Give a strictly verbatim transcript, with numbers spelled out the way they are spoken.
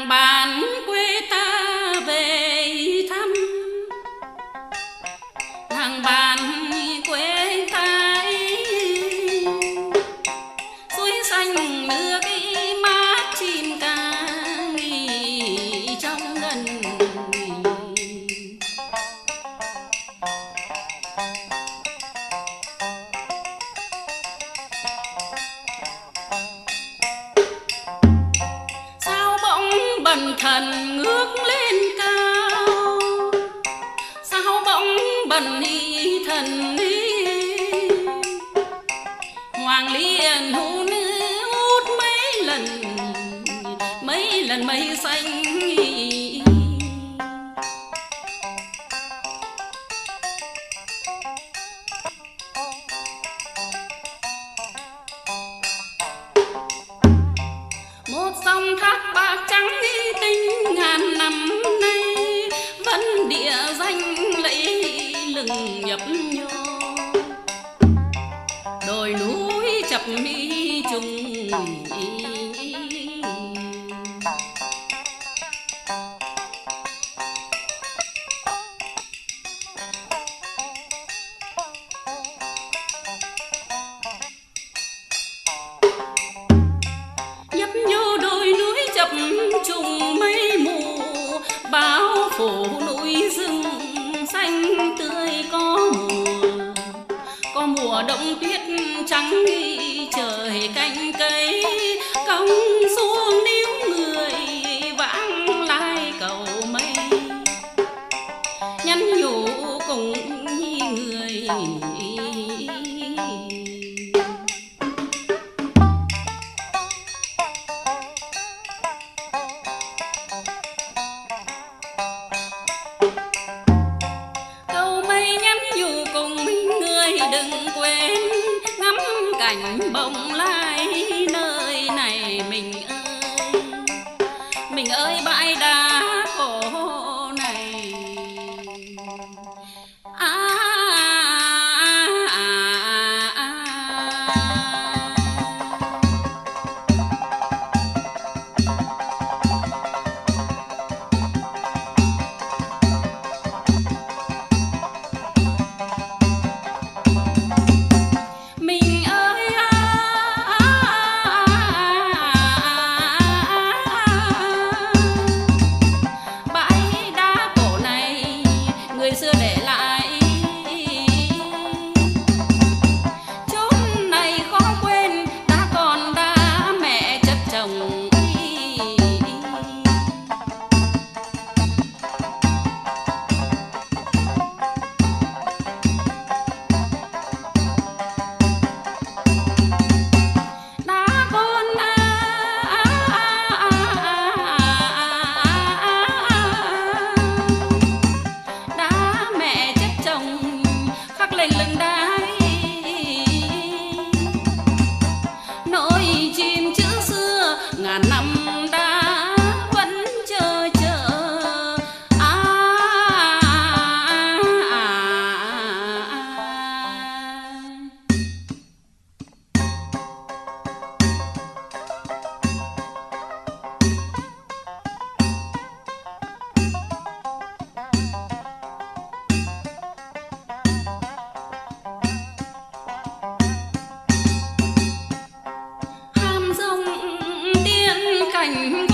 làng bản quê ta về thăm, làng bản quê ta suối xanh nước mát chim ca nghỉ trong ngân. Bần thần ngước lên cao, sao bỗng bần y thần y hoàng liên hú nữ hút mấy lần mấy lần mây xanh. Một dòng thác bạc trắng tính ngàn năm nay vẫn địa danh lẫy lừng nhấp nhô, đồi núi chập mi trùng. Nhấp nhô đồi núi chập trùng mây mù, bao phủ núi rừng xanh tươi có mùa. Có mùa đông tuyết trắng trời canh cây cong xuống níu người vãng lai cầu mây, nhắn nhủ cùng người. Đừng quên ngắm cảnh bồng lai nơi này mình ơi, mình ơi bãi đá cổ này. À, à, à, à, à. Xưa để lại chốn này khó quên, đã còn đã mẹ chất chồng. Đã con à, à, à, à, khắc lên lưng đá nỗi chim chữ xưa ngàn năm đã vẫn chờ chờ. À, à, à, à, à. Cảnh